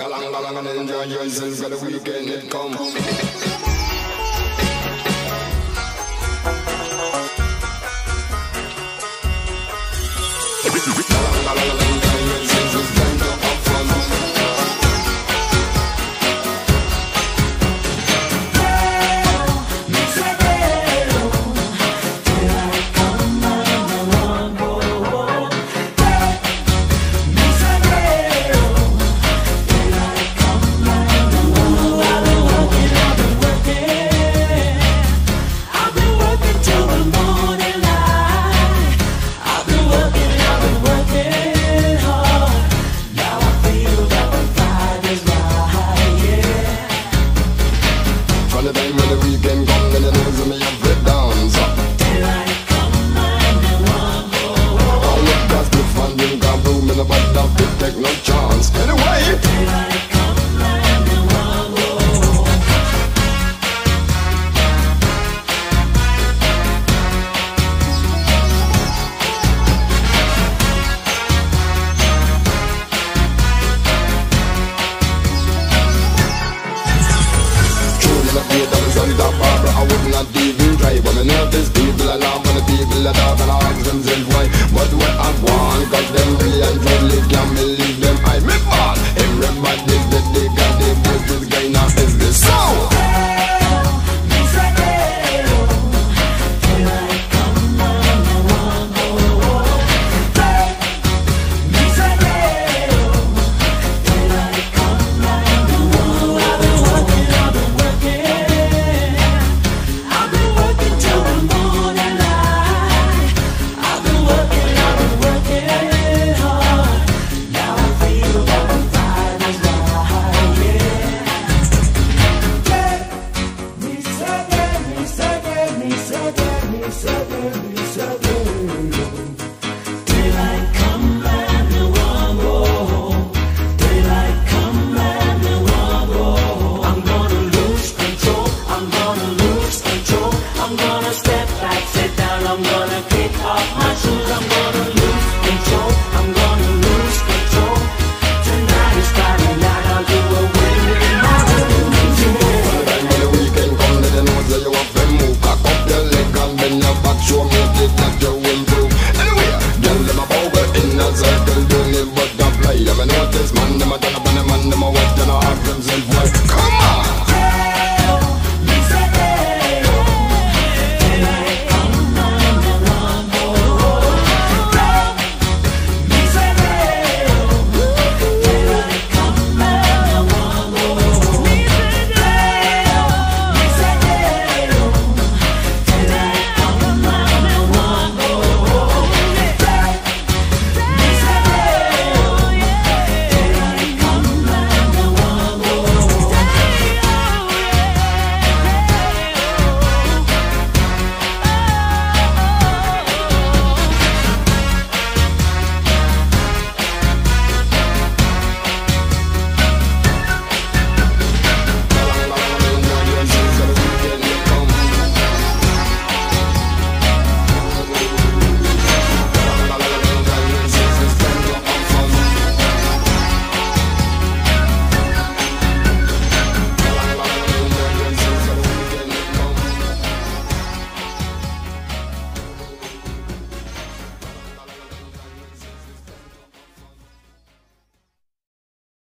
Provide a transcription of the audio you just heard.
Galang, galang, and enjoy yourself for the weekend it come. Galang, galang, and enjoy yourself, it's time to have fun. The time when the weekend come, then you know me have it down. So daylight come and you want go. All the gas, the fun, drink and room in the bed, don't take no chance. Anyway, daylight come and you want go. Santa Barbara, I would not even try. But I know these people are laugh and the people are talk and I ask themselves why. But what I want, cause them really and truly can't believe them. I me ball, everybody's that they got their best. This guy now is this so. Show me that you improve. Anyway, girl, them a bow in a circle, doing it butterfly. Them a notice, man, them a turn up and them a